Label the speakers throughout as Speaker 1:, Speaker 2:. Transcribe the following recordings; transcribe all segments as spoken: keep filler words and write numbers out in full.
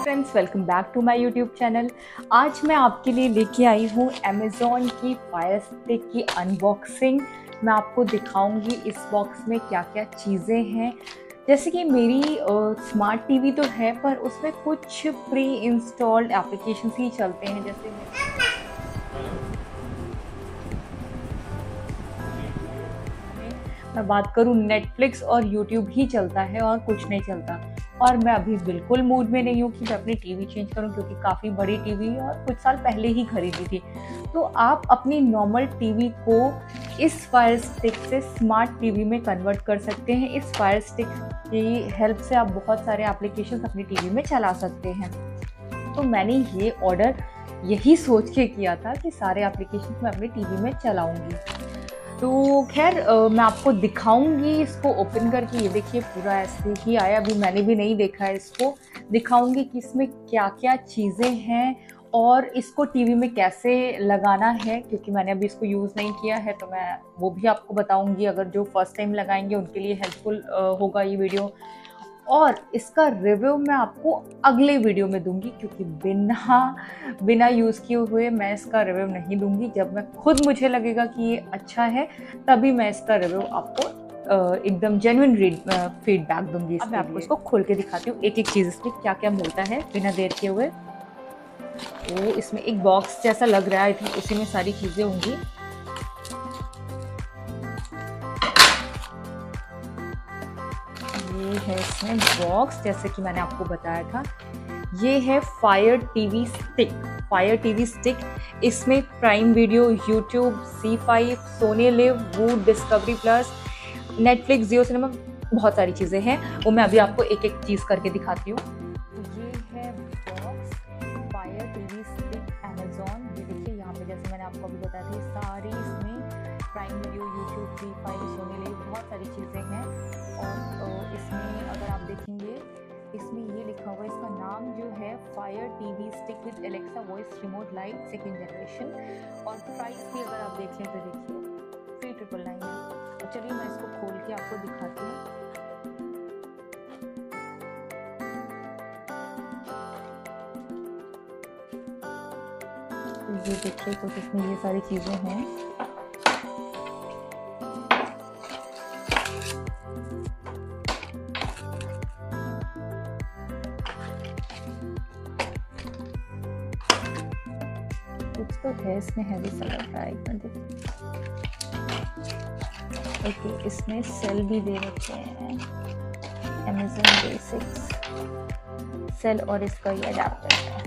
Speaker 1: Friends, welcome back to my YouTube channel. आज मैं आपके लिए लेके आई हूँ अमेज़ॉन की फायर स्टिक की अनबॉक्सिंग। मैं आपको दिखाऊंगी इस बॉक्स में क्या क्या चीज़ें हैं। जैसे कि मेरी स्मार्ट टीवी तो है, पर उसमें कुछ प्री इंस्टॉल्ड एप्लीकेशंस ही चलते हैं। जैसे मैं बात करूँ, नेटफ्लिक्स और यूट्यूब ही चलता है और कुछ नहीं चलता। और मैं अभी बिल्कुल मूड में नहीं हूँ कि मैं अपनी टीवी चेंज करूँ, क्योंकि काफ़ी बड़ी टीवी और कुछ साल पहले ही खरीदी थी। तो आप अपनी नॉर्मल टीवी को इस फायर स्टिक से स्मार्ट टीवी में कन्वर्ट कर सकते हैं। इस फायर स्टिक की हेल्प से आप बहुत सारे एप्लीकेशंस अपनी टीवी में चला सकते हैं। तो मैंने ये ऑर्डर यही सोच के किया था कि सारे एप्लीकेशंस मैं अपनी टीवी में चलाऊँगी। तो खैर मैं आपको दिखाऊंगी इसको ओपन करके। ये देखिए, पूरा ऐसे ही आया, अभी मैंने भी नहीं देखा है इसको। दिखाऊंगी कि इसमें क्या क्या चीज़ें हैं और इसको टीवी में कैसे लगाना है, क्योंकि मैंने अभी इसको यूज़ नहीं किया है। तो मैं वो भी आपको बताऊंगी, अगर जो फर्स्ट टाइम लगाएंगे उनके लिए हेल्पफुल होगा ये वीडियो। और इसका रिव्यू मैं आपको अगले वीडियो में दूंगी, क्योंकि बिना बिना यूज़ किए हुए मैं इसका रिव्यू नहीं दूंगी। जब मैं खुद मुझे लगेगा कि ये अच्छा है, तभी मैं इसका रिव्यू आपको एकदम जेन्युइन फीडबैक दूंगी। अब मैं आपको इसको खोल के दिखाती हूँ एक एक चीज़ इसमें क्या क्या मिलता है बिना देर किए हुए। तो इसमें एक बॉक्स जैसा लग रहा है, थी उसी में सारी चीज़ें होंगी। ये है इसमें बॉक्स, जैसे कि मैंने आपको बताया था। ये है fire TV stick. Fire TV stick, इसमें prime video, YouTube, Zee five, Sony LIV, Voot, Discovery plus, Netflix, Jio Cinema, बहुत सारी चीज़ें हैं। वो मैं अभी आपको एक एक चीज़ करके दिखाती हूँ। तो ये है box, fire TV stick Amazon. ये देखिए, यहाँ पे जैसे मैंने आपको अभी बताया था, सारी इसमें prime video, YouTube, Zee five, Sony LIV, बहुत सारी चीज़ें हैं। और इसमें अगर आप देखेंगे, इसमें ये लिखा हुआ है, इसका नाम जो है fire TV stick with Alexa voice remote lite second generation. और प्राइस भी अगर आप देख लें तो देखिए थ्री ट्रिपल नाइन है। तो चलिए मैं इसको खोल के आपको दिखाती हूँ। तो ये देखिए, कुछ इसमें ये सारी चीज़ें हैं। कुछ तो है इसमें, हैवी सा लग रहा है एकदम। ओके, इसमें सेल भी दे रखे हैं, अमेज़न बेसिक्स सेल, और इसका ये अडेप्टर है,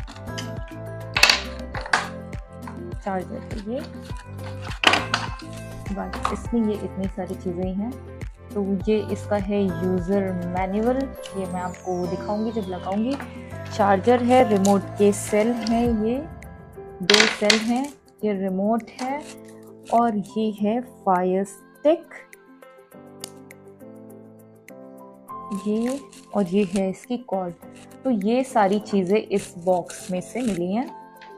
Speaker 1: चार्जर है ये। बस इसमें ये इतनी सारी चीज़ें हैं। तो ये इसका है यूज़र मैनुअल, ये मैं आपको दिखाऊंगी जब लगाऊंगी। चार्जर है, रिमोट के सेल हैं, ये दो सेल हैं, ये रिमोट है, और ये है फायर स्टिक, ये, और ये है इसकी कॉर्ड। तो ये सारी चीज़ें इस बॉक्स में से मिली हैं।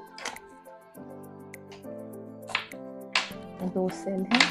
Speaker 1: दो सेल हैं,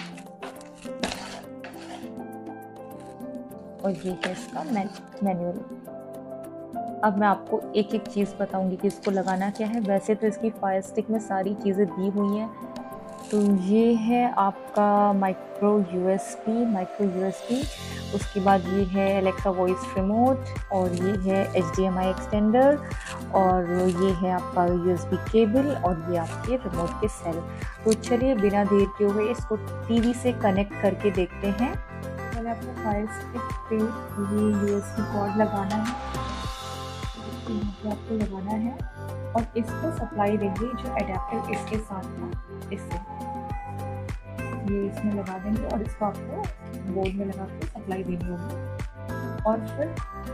Speaker 1: और ये है इसका मैनुअल। अब मैं आपको एक एक चीज़ बताऊंगी कि इसको लगाना क्या है। वैसे तो इसकी फायर स्टिक में सारी चीज़ें दी हुई हैं। तो ये है आपका माइक्रो यूएसबी, माइक्रो यूएसबी उसके बाद ये है एलेक्सा वॉइस रिमोट, और ये है एचडीएमआई एक्सटेंडर, और ये है आपका यूएसबी केबल, और ये आपके रिमोट के सेल। तो चलिए बिना देर के हुए इसको टीवी से कनेक्ट करके देखते हैं। पहले आपको फायर स्टिक पे ये यूएसबी कॉर्ड लगाना है, आपको लगाना है, और इसको सप्लाई देंगे जो अडेप्टर इसके साथ था, इससे ये इसमें लगा देंगे, और इसको आपको बोर्ड में लगा के सप्लाई देनी होगी। और फिर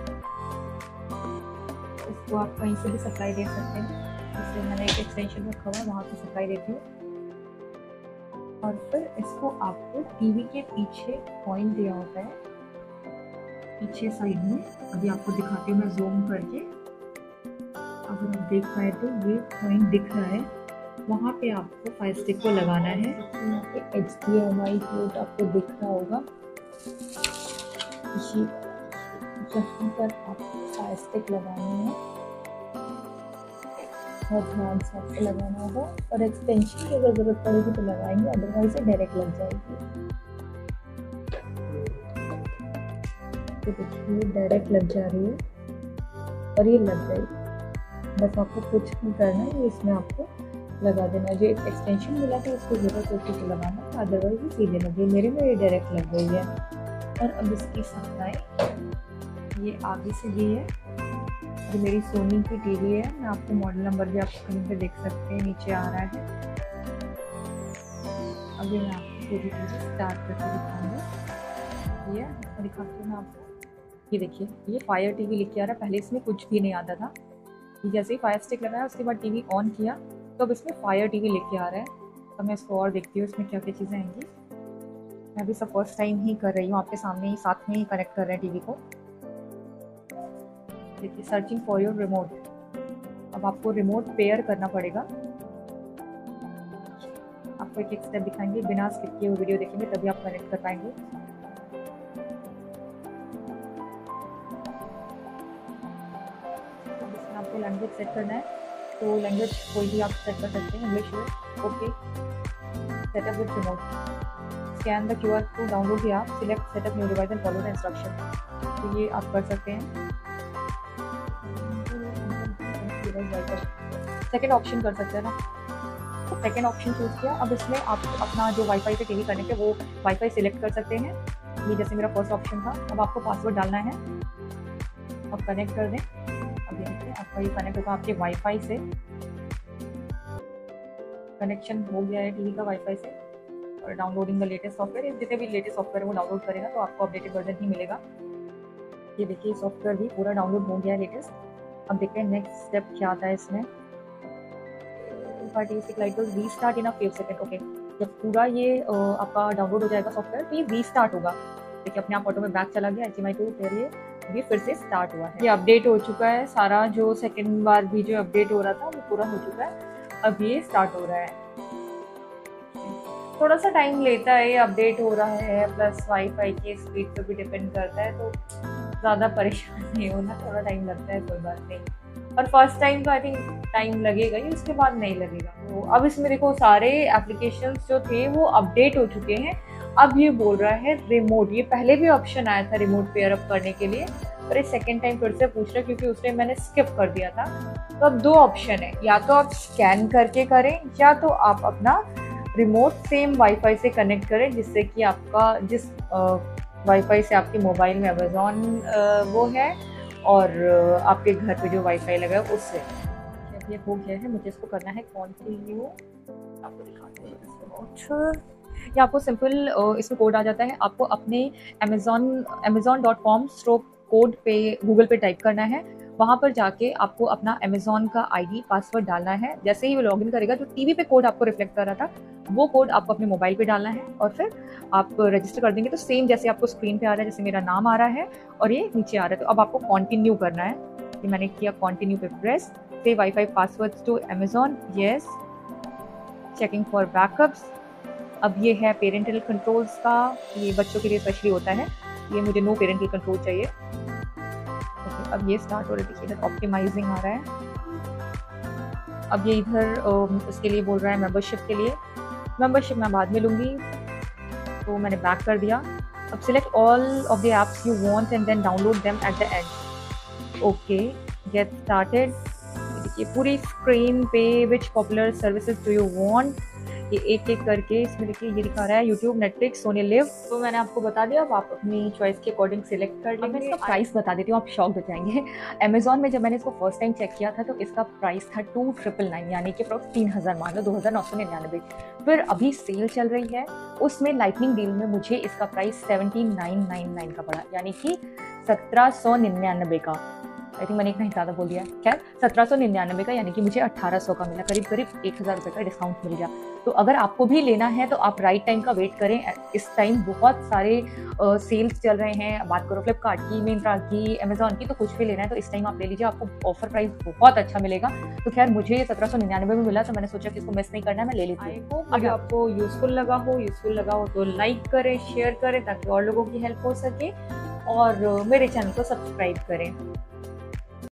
Speaker 1: इसको आप कहीं से भी सप्लाई दे सकते हैं, जैसे मैंने एक एक्सटेंशन रखा हुआ है, वहाँ पे सप्लाई देती हूँ। और फिर इसको आपको टीवी के पीछे पॉइंट दिया होता है, पीछे साइड में। अभी आपको दिखाती हूँ मैं जूम करके, अगर आप देख पाए तो ये पॉइंट दिख रहा है, वहाँ पे आपको फायर स्टिक को लगाना है। यहाँ पे H D M I port आपको दिख रहा होगा, यहाँ पर आपको फायर स्टिक लगानी है। बहुत ध्यान से आपको लगाना होगा, और एक्सटेंशन की अगर ज़रूरत पड़ेगी तो लगाएंगे, अदरवाइज ये डायरेक्ट लग जाएगी। तो देखिए डायरेक्ट लग जा रही है और ये लग गई। बस आपको कुछ नहीं करना है, ये इसमें आपको लगा देना। जो एक्सटेंशन मिला था उसको ज़रूरत होती है तो लगाना, अदरवाइज ये सीधे लगे। मेरे में ये डायरेक्ट लग गई है। और अब इसकी सप्लाई ये आगे से दी है। ये मेरी सोनी की टीवी है, मैं आपको मॉडल नंबर भी आप स्क्रीन पे देख सकते हैं, नीचे आ रहा है। अभी मैं आपको पूरी टीवी स्टार्ट करके दिखाऊंगी। ये दिखाती हूँ मैं आपको। ये देखिए ये फायर टीवी लिख के आ रहा है, पहले इसमें कुछ भी नहीं आता था। जैसे ही फायर स्टिक लगाया उसके बाद टीवी ऑन किया तो अब इसमें फायर टीवी लिख के आ रहा है। तो मैं इसको और देखती हूँ इसमें क्या क्या चीज़ें आएंगी। मैं अभी सब फर्स्ट टाइम ही कर रही हूँ, आपके सामने ही साथ में ही कनेक्ट कर रहे हैं टीवी को। देखिए सर्चिंग फॉर योर रिमोट। अब आपको रिमोट पेयर करना पड़ेगा। आपको एक एक स्टेप दिखाएंगे, बिना स्किप किए हुए वीडियो देखेंगे तभी आप कनेक्ट कर पाएंगे। इसमें आपको लैंग्वेज सेट करना है, तो लैंग्वेज कोई भी आप सेट कर सकते हैं, इंग्लिश हो। Okay, setup with remote, scan the QR to download the app, select setup new device and follow the instruction. तो ये आप कर सकते हैं। सेकेंड ऑप्शन कर सकते हैं ना, सेकेंड ऑप्शन चूज किया। अब इसमें आप अपना जो वाईफाई से टीवी कनेक्ट है वो वाईफाई सिलेक्ट कर सकते हैं। ये जैसे मेरा फर्स्ट ऑप्शन था। अब आपको पासवर्ड डालना है, अब कनेक्ट कर दें। अब देखिए आपका ये कनेक्ट होगा आपके वाईफाई से। कनेक्शन हो गया है टीवी का वाईफाई से। और डाउनलोडिंग द लेटेस्ट सॉफ्टवेयर, जितने भी लेटेस्ट सॉफ्टवेयर है वो डाउनलोड करेगा तो आपको अपडेटेड वर्जन ही मिलेगा। ये देखिए सॉफ्टवेयर भी पूरा डाउनलोड हो गया है लेटेस्ट। अब देखते हैं नेक्स्ट स्टेप क्या आता है इसमें। Lite will restart in a few second. Okay, जब पूरा ये आपका डाउनलोड हो जाएगा सॉफ्टवेयर तो ये रीस्टार्ट होगा। देखिए अपने आप ऑटो में बैक चला गया एच एम आई टू, फिर ये ये फिर से स्टार्ट हुआ है। ये अपडेट हो चुका है सारा, जो सेकंड बार भी जो अपडेट हो रहा था वो पूरा हो चुका है। अब ये स्टार्ट हो रहा है। थोड़ा सा टाइम लेता है, ये अपडेट हो रहा है, प्लस वाईफाई की स्पीड पे भी डिपेंड करता है, तो ज़्यादा परेशान नहीं होना, थोड़ा टाइम लगता है, कोई बात नहीं। और फर्स्ट टाइम तो आई थिंक टाइम लगेगा ही, उसके बाद नहीं लगेगा। तो अब इसमें देखो सारे एप्लीकेशंस जो थे वो अपडेट हो चुके हैं। अब ये बोल रहा है रिमोट। ये पहले भी ऑप्शन आया था रिमोट पेयर अप करने के लिए, पर इस सेकेंड टाइम फिर से पूछ रहा है क्योंकि उसने मैंने स्किप कर दिया था। तो अब दो ऑप्शन है, या तो आप स्कैन करके करें या तो आप अपना रिमोट सेम वाईफाई से कनेक्ट करें, जिससे कि आपका जिस वाईफाई से आपके मोबाइल में अमेजॉन वो है और आपके घर पे जो वाईफाई लगा है उससे। जब ये हो गया है मुझे इसको करना है कंटिन्यू। आपको दिखाते हैं ये आपको सिंपल इसमें कोड आ जाता है। आपको अपने Amazon Amazon dot com stroke code पे गूगल पे टाइप करना है। वहाँ पर जाके आपको अपना अमेजॉन का आईडी पासवर्ड डालना है। जैसे ही वो लॉगिन करेगा जो टीवी पे कोड आपको रिफ्लेक्ट कर रहा था वो कोड आपको अपने मोबाइल पे डालना है और फिर आप रजिस्टर कर देंगे। तो सेम जैसे आपको स्क्रीन पे आ रहा है, जैसे मेरा नाम आ रहा है और ये नीचे आ रहा है, तो अब आपको कंटिन्यू करना है। ये मैंने किया कंटिन्यू पे press. Save WiFi passwords to Amazon, yes. Checking for backups. अब ये है पेरेंटल कंट्रोल्स का, ये बच्चों के लिए स्पेशली होता है। ये मुझे नो पेरेंटल कंट्रोल चाहिए। okay, अब ये स्टार्ट हो रहा है, देखिए इधर ऑप्टिमाइजिंग आ रहा है। अब ये इधर इसके लिए बोल रहा है मेंबरशिप के लिए। मेंबरशिप मैं बाद में लूँगी, तो मैंने बैक कर दिया। अब select all of the apps you want and then download them at the end. Okay, get started. देखिए पूरी स्क्रीन पे which popular services do you want, ये एक एक करके इसमें देखिए ये दिखा रहा है यूट्यूब, नेटफ्लिक्स, सोनी लिव। तो मैंने आपको बता दिया, अब आप अपनी चॉइस के अकॉर्डिंग सिलेक्ट कर लेंगे। मैं इसका प्राइस बता देती हूँ, आप शॉक हो जाएंगे। अमेजॉन में जब मैंने इसको फर्स्ट टाइम चेक किया था तो इसका प्राइस था टू ट्रिपल नाइन, यानी कि अप्रॉक्स तीन हज़ार मान लो, दो हज़ार नौ सौ निन्यानवे। फिर अभी सेल चल रही है, उसमें लाइटनिंग डील में मुझे इसका price seventeen nine nine nine का पड़ा, यानी कि सत्रह सौ निन्यानवे का। आई थिंक मैंने इतना ही ज़्यादा बोल दिया। खैर सत्रह सौ निन्यानवे का, यानी कि मुझे अट्ठारह सौ का मिला, करीब करीब एक हज़ार रुपये का डिस्काउंट मिल गया। तो अगर आपको भी लेना है तो आप राइट टाइम का वेट करें। इस टाइम बहुत सारे सेल्स चल रहे हैं, बात करो फ्लिपकार्ट की, मिंत्रा की, अमेजॉन की, तो कुछ भी लेना है तो इस टाइम आप ले लीजिए, आपको ऑफर प्राइस बहुत अच्छा मिलेगा। तो खैर मुझे ये सत्रह सौ निन्यानवे में मिला, तो मैंने सोचा कि इसको मिस नहीं करना है, मैं ले लेती हूँ। अगर आपको यूजफुल लगा हो यूजफुल लगा हो तो लाइक करें, शेयर करें ताकि और लोगों की हेल्प हो सके, और मेरे चैनल को सब्सक्राइब करें।